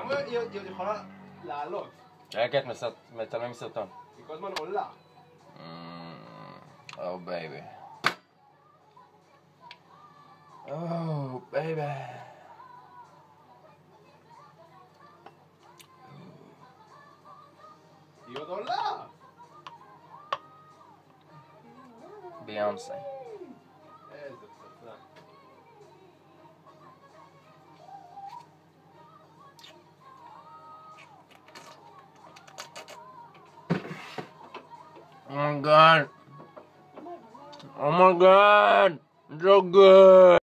היא יכולה לעלות. רגע, את מצלמים סרטון. היא כל הזמן עולה. Oh baby. Oh baby. היא עוד עולה. ביונסה. איזה פצצה. Oh my god. Oh my god. So good.